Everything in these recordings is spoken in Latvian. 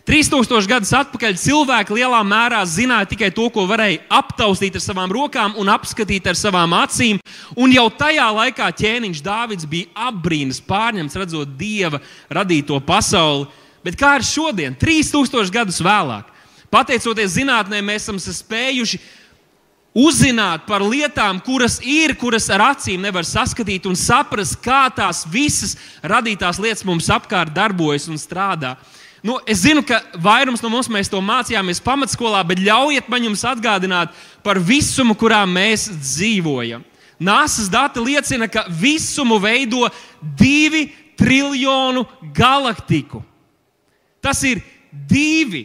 3000 gadus atpakaļ cilvēki lielā mērā zināja tikai to, ko varēja aptaustīt ar savām rokām un apskatīt ar savām acīm. Un jau tajā laikā ķēniņš Dāvids bija apbrīnas pārņemts, redzot Dieva radīto pasauli. Bet kā ir šodien, 3000 gadus vēlāk? Pateicoties zinātnē, mēs esam spējuši uzzināt par lietām, kuras ar acīm nevar saskatīt un saprast, kā tās visas radītās lietas mums apkārt darbojas un strādā. Es zinu, ka vairums no mums mēs to mācījāmies pamatskolā, bet ļaujiet man jums atgādināt par visumu, kurā mēs dzīvojam. NASA's dati liecina, ka visumu veido 2 triljonu galaktiku. Tas ir 2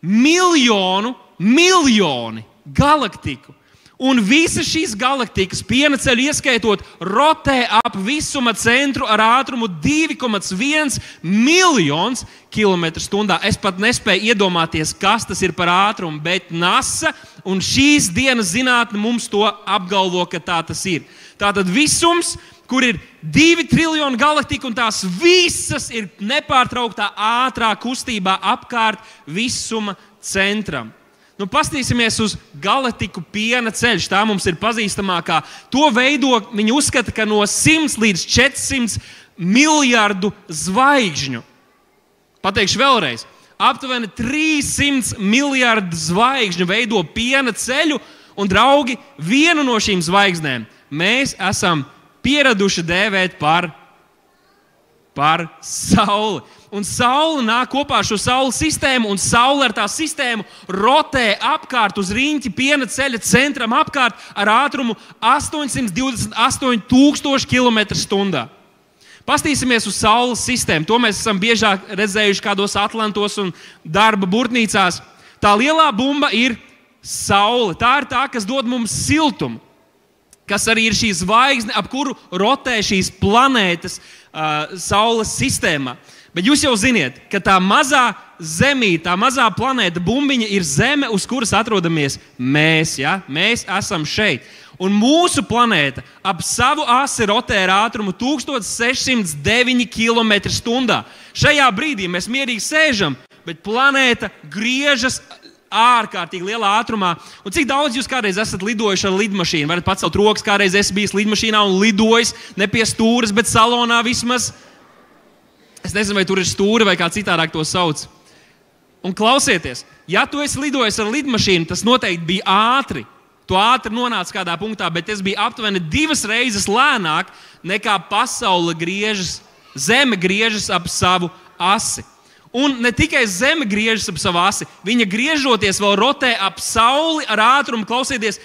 miljoni galaktiku. Un visas šīs galaktikas, piena ceļu ieskaitot, rotē ap visuma centru ar ātrumu 2,1 miljonus km/h. Es pat nespēju iedomāties, kas tas ir par ātrumu, bet NASA un šīs dienas zinātne mums to apgalvo, ka tā tas ir. Tātad visums, kur ir 2 triljoni galaktika, un tās visas ir nepārtrauktā ātrā kustībā apkārt visuma centram. Pastīsimies uz galaktiku piena ceļš. Tā mums ir pazīstamākā. To veido, viņi uzskata, ka no 100 līdz 400 miljardu zvaigžņu. Pateikšu vēlreiz. Aptuveni 300 miljardu zvaigžņu veido piena ceļu, un, draugi, vienu no šīm zvaigznēm mēs esam pieraduši dēvēt par Sauli. Un Saule nāk kopā ar šo Saules sistēmu, un Saule ar tā sistēmu rotē apkārt uz riņķi piena ceļa centram apkārt ar ātrumu 828,000 km/h. Pastīsimies uz Saules sistēmu. To mēs esam biežāk redzējuši kādos Atlantos un darba burtnīcās. Tā lielā bumba ir Saule. Tā ir tā, kas dod mums siltumu, kas arī ir šī zvaigzne, ap kuru rotē šīs planētas Saules sistēmā. Bet jūs jau ziniet, ka tā mazā zemīte, tā mazā planēta bumbiņa ir Zeme, uz kuras atrodamies mēs. Ja? Mēs esam šeit. Un mūsu planēta ap savu asi rotē ar ātrumu 1609 km/h. Šajā brīdī mēs mierīgi sēžam, bet planēta griežas ārkārtīgi lielā ātrumā. Un cik daudz jūs kādreiz esat lidojuši ar lidmašīnu? Varat pacelt rokas, kādreiz es biju lidmašīnā un lidojis, ne pie stūres, bet salonā vismaz. Es nezinu, vai tur ir stūri vai kā citādāk to sauc. Un klausieties, ja tu esi lidojis ar lidmašīnu, tas noteikti bija ātri. Tu ātri nonāc kādā punktā, bet tas bija aptuveni 2 reizes lēnāk nekā pasaule griežas, Zeme griežas ap savu asi. Un ne tikai Zeme griežas ap savu asi, viņa griežoties vēl rotē ap Sauli ar ātrumu, klausieties,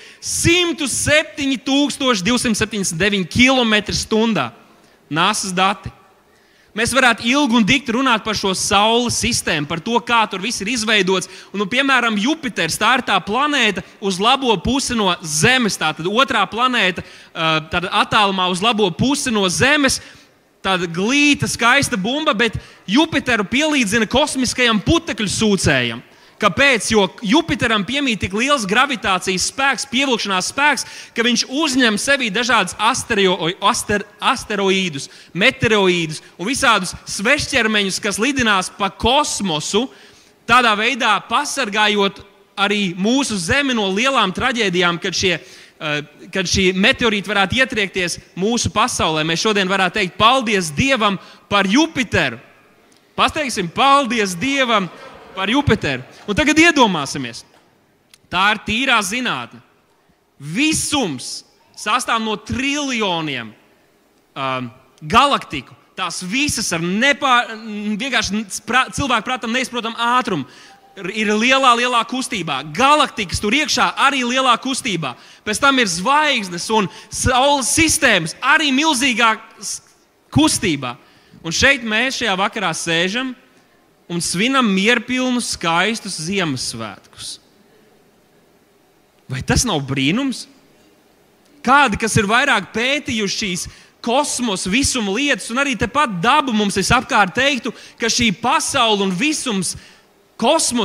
107,279 km/h. NASA's dati. Mēs varētu ilgi un dikti runāt par šo Saules sistēmu, par to, kā tur viss ir izveidots. Un, piemēram, Jupiters, tā ir tā planēta uz labo pusi no Zemes. Tātad otrā planēta attālumā uz labo pusi no Zemes. Tāda glīta, skaista bumba, bet Jupiteru pielīdzina kosmiskajam putekļu sūcējam. Kāpēc? Jo Jupiteram piemīt tik liels gravitācijas spēks, pievilkšanās spēks, ka viņš uzņem sevī dažādus asteroīdus, meteoroīdus un visādus svešķermeņus, kas lidinās pa kosmosu, tādā veidā pasargājot arī mūsu Zemi no lielām traģēdijām, kad šī meteorīta varētu ietriekties mūsu pasaulē. Mēs šodien varētu teikt paldies Dievam par Jupiteru. Pateiksim paldies Dievam par Jupiteru. Un tagad iedomāsimies, tā ir tīrā zinātne. Visums sastāv no triljoniem galaktiku. Tās visas ar vienkārši cilvēku prātam neizprotam ātrumu ir lielā kustībā. Galaktikas tur iekšā arī lielā kustībā. Pēc tam ir zvaigznes un Saules sistēmas arī milzīgā kustībā. Un šeit mēs šajā vakarā sēžam un svinam mierpilnus, skaistus Ziemassvētkus. Vai tas nav brīnums? Kādi, kas ir vairāk pētījuši šīs kosmosa visuma lietas, un arī tepat dabu mums visapkārt teiktu, ka šī pasaule un visums, kosmos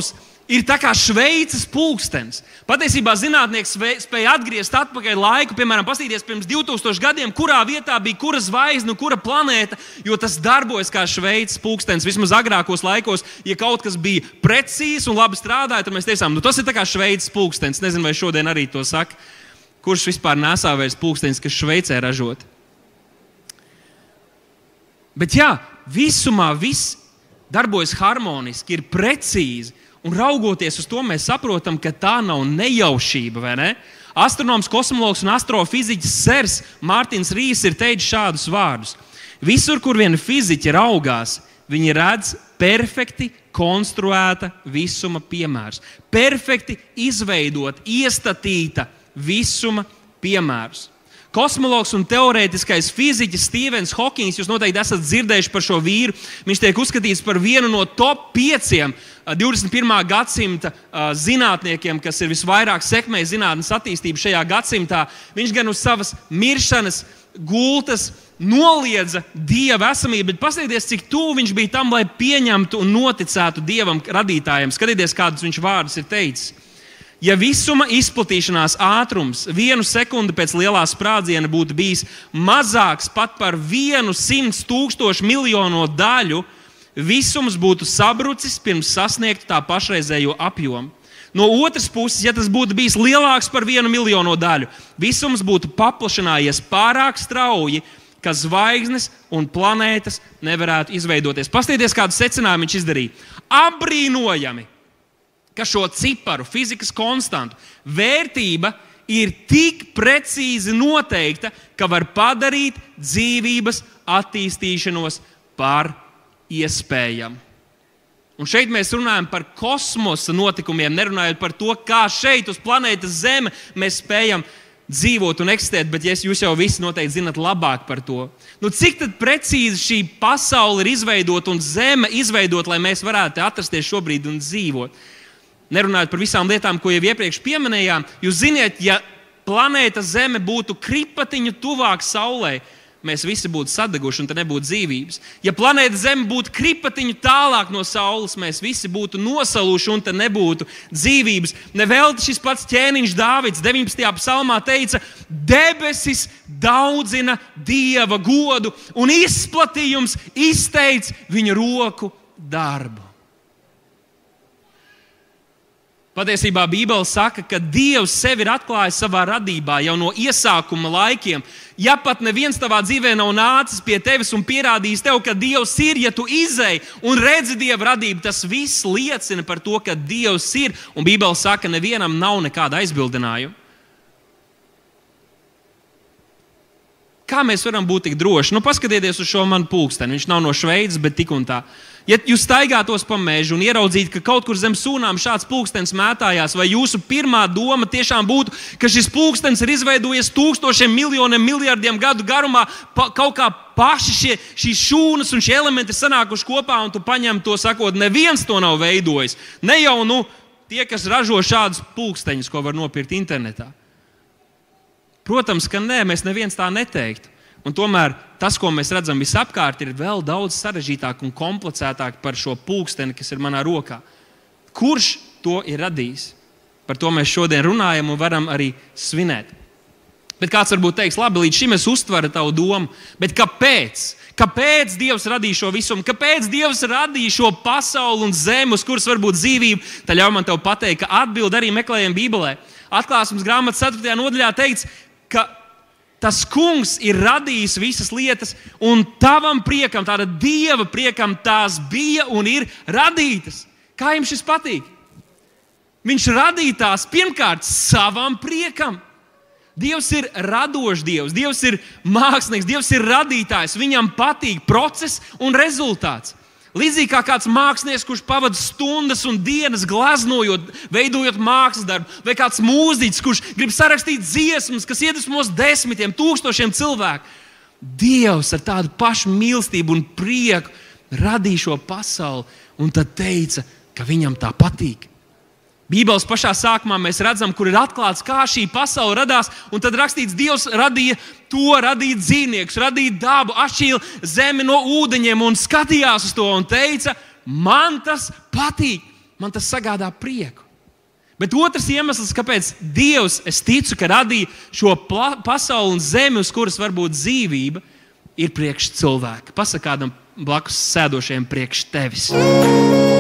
ir tā kā Šveices pulkstenis. Patiesībā zinātnieks spēja atgriezt atpakaļ laiku, piemēram, paskatīties pirms 2000 gadiem, kurā vietā bija kura zvaigzne, kura planēta, jo tas darbojas kā Šveices pulkstenis. Vismaz agrākos laikos, ja kaut kas bija precīzi un labi strādāja, tad mēs teicām, tas ir tā kā Šveices pulkstenis. Nezinu, vai šodien arī to saka. Kurš vispār nesā vairs pulkstenis, kas Šveicē ražot? Bet jā, visumā viss darbojas harmoniski, ir precīzi. Un raugoties uz to, mēs saprotam, ka tā nav nejaušība, vai ne? Astronoms, kosmologs un astrofiziķis Sers Mārtiņš Rīs ir teicis šādus vārdus. Visur, kur vien fiziķi raugās, viņi redz perfekti konstruēta visuma piemērus. Perfekti izveidot, iestatīta visuma piemērus. Kosmologs un teorētiskais fiziķis Stīvens Hokings, jūs noteikti esat dzirdējuši par šo vīru. Viņš tiek uzskatīts par vienu no top 5 21. gadsimta zinātniekiem, kas ir visvairāk sekmējis zinātnes attīstību šajā gadsimtā. Viņš gan uz savas miršanas gultas noliedza Dieva esamību, bet paskatieties, cik tuvu viņš bija tam, lai pieņemtu un noticētu Dievam radītājiem. Skatieties, kādus viņš vārdus ir teicis. Ja visuma izplatīšanās ātrums 1 sekundi pēc lielā sprādziena būtu bijis mazāks pat par 100 miljonu daļu, visums būtu sabrucis pirms sasniegtu tā pašreizējo apjomu. No otras puses, ja tas būtu bijis lielāks par 1 miljonu daļu, visums būtu paplašinājies pārāk strauji, ka zvaigznes un planētas nevarētu izveidoties. Paskatieties, kādu secinājumu viņš izdarīja. Apbrīnojami, ka šo ciparu, fizikas konstantu, vērtība ir tik precīzi noteikta, ka var padarīt dzīvības attīstīšanos par iespējamu. Un šeit mēs runājam par kosmosa notikumiem, nerunājot par to, kā šeit uz planētas Zeme mēs spējam dzīvot un eksistēt, bet jūs jau visi noteikti zinat labāk par to. Cik tad precīzi šī pasaule ir izveidota un Zeme izveidota, lai mēs varētu atrasties šobrīd un dzīvot? Nerunājot par visām lietām, ko jau iepriekš pieminējām, jūs ziniet, ja planēta Zeme būtu kripatiņu tuvāk Saulei, mēs visi būtu sadeguši un te nebūtu dzīvības. Ja planēta Zeme būtu kripatiņu tālāk no Saules, mēs visi būtu nosaluši un te nebūtu dzīvības. Nevelti šis pats ķēniņš Dāvids 19. psalmā teica, debesis daudzina Dieva godu un izplatījums izteic viņa roku darbu. Patiesībā Bībele saka, ka Dievs sevi ir atklājis savā radībā jau no iesākuma laikiem. Ja pat neviens tavā dzīvē nav nācis pie tevis un pierādījis tev, ka Dievs ir, ja tu izej un redzi Dieva radību, tas viss liecina par to, ka Dievs ir. Un Bībele saka, nevienam nav nekāda aizbildinājuma. Kā mēs varam būt tik droši? Paskatieties uz šo manu pulksteni. Viņš nav no Šveices, bet tik un tā. Ja jūs staigātos pa mežu un ieraudzītu, ka kaut kur zem sūnām šāds pulkstenis mētājās, vai jūsu pirmā doma tiešām būtu, ka šis pulkstenis ir izveidojies tūkstošiem, miljoniem, miljardiem gadu garumā, kaut kā paši šīs šūnas un šie elementi ir sanākuši kopā, un tu paņem to sakot, neviens to nav veidojis. Ne jau tie, kas ražo šādus pulksteņus, ko var nopirkt internetā. Protams, ka nē, mēs neviens tā neteiktu. Un tomēr tas, ko mēs redzam visapkārt, ir vēl daudz sarežģītāk un komplicētāk par šo pulksteni, kas ir manā rokā. Kurš to ir radījis? Par to mēs šodien runājam un varam arī svinēt. Bet kāds varbūt teiks, labi, līdz šim es uztveru tavu domu, bet kāpēc? Kāpēc Dievs radīja šo visumu? Kāpēc Dievs radīja šo pasauli un zemi, uz kuras var būt dzīvība? Tad ļauj man tev pateikt, ka atbildi arī meklējam Bībelē. Atklāsmes grāmatas 4. nodaļā teikts, ka tas kungs ir radījis visas lietas, un tavam priekam, tāda Dieva priekam, tās bija un ir radītas. Kā jums šis patīk? Viņš radīja tās pirmkārt savam priekam. Dievs ir radošs Dievs, Dievs ir mākslinieks, Dievs ir radītājs. Viņam patīk process un rezultāts. Līdzīgi kā kāds mākslinieks, kurš pavada stundas un dienas glaznojot, veidojot mākslas darbu, vai kāds mūziķis, kurš grib sarakstīt dziesmas, kas iedvesmos 10, 1000 cilvēku. Dievs ar tādu pašu mīlestību un prieku radīja šo pasauli un tad teica, ka viņam tā patīk. Bībeles pašā sākumā mēs redzam, kur ir atklāts, kā šī pasaule radās, un tad rakstīts, Dievs radīja dzīvniekus, radīja dabu, atšķīra zemi no ūdeņiem un skatījās uz to un teica, man tas patīk. man tas sagādā prieku. Bet otrs iemesls, kāpēc Dievs, es ticu, ka radīja šo pasauli un zemi, uz kuras var būt dzīvība, ir priekš cilvēka. Pasaka kādam blakus sēdošajam priekš tevis.